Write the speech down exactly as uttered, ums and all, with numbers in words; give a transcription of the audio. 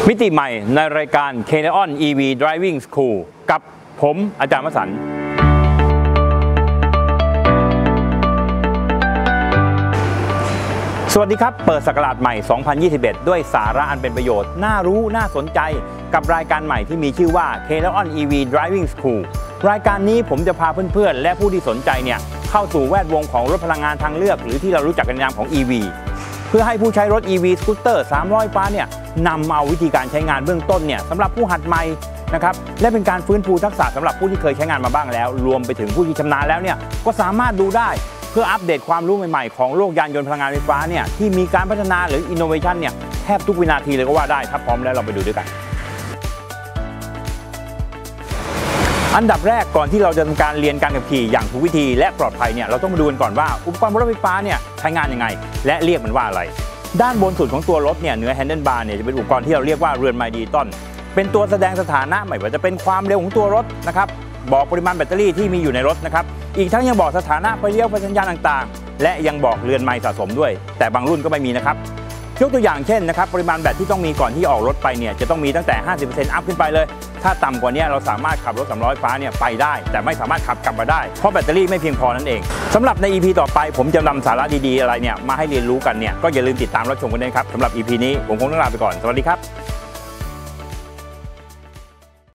มิติใหม่ในรายการ Keneon อี วี Driving School กับผมอาจารย์วสันต์สวัสดีครับเปิดศักราชใหม่ สองพันยี่สิบเอ็ด ด้วยสาระอันเป็นประโยชน์ น่ารู้น่าสนใจกับรายการใหม่ที่มีชื่อว่า Keneon อี วี Driving School รายการนี้ผมจะพาเพื่อนๆและผู้ที่สนใจเนี่ยเข้าสู่แวดวงของรถพลังงานทางเลือกหรือที่เรารู้จักกันในนามของ อี วี เพื่อให้ผู้ใช้รถ อี วี สกูตเตอร์สามล้อไฟฟ้าเนี่ยนำเอาวิธีการใช้งานเบื้องต้นเนี่ยสำหรับผู้หัดใหม่นะครับและเป็นการฟื้นฟูทักษะสำหรับผู้ที่เคยใช้งานมาบ้างแล้วรวมไปถึงผู้ที่ชำนาญแล้วเนี่ยก็สามารถดูได้เพื่ออัปเดตความรู้ใหม่ๆของโลกยานยนต์พลังงานไฟฟ้าเนี่ยที่มีการพัฒนาหรืออินโนเวชันเนี่ยแทบทุกวินาทีเลยก็ว่าได้ถ้าพร้อมแล้วเราไปดูด้วยกันอันดับแรกก่อนที่เราจะทำการเรียนการขับขี่อย่างถูกวิธีและปลอดภัยเนี่ยเราต้องมาดูกันก่อนว่าอุปกรณ์บนรถไฟฟ้าเนี่ยใช้งานยังไงและเรียกมันว่าอะไรด้านบนสุดของตัวรถเนี่ยเหนือแฮนเดิลบาร์เนี่ยจะเป็นอุปกรณ์ที่เราเรียกว่าเรือนไมล์ดิจิตอลเป็นตัวแสดงสถานะไม่ว่าจะเป็นความเร็วของตัวรถนะครับบอกปริมาณแบตเตอรี่ที่มีอยู่ในรถนะครับอีกทั้งยังบอกสถานะไฟเลี้ยวไฟสัญญาณต่างๆและยังบอกเรือนไมล์สะสมด้วยแต่บางรุ่นก็ไม่มีนะครับยกตัวอย่างเช่นนะครับปริมาณแบตที่ต้องมีก่อนที่ออกรถไปเนี่ยจะต้องมีตั้งแต่ ห้าสิบเปอร์เซ็นต์ อัพขึ้นไปเลยถ้าต่ำกว่านี้เราสามารถขับรถสามล้อไฟฟ้าเนี่ยไปได้แต่ไม่สามารถขับกลับมาได้เพราะแบตเตอรี่ไม่เพียงพอนั่นเองสำหรับใน อี พี ต่อไปผมจะนำสาระดีๆอะไรเนี่ยมาให้เรียนรู้กันเนี่ยก็อย่าลืมติดตามรับชมกันด้วยครับสำหรับ อี พี นี้ผมคงต้องลาไปก่อนสวัสดีครับ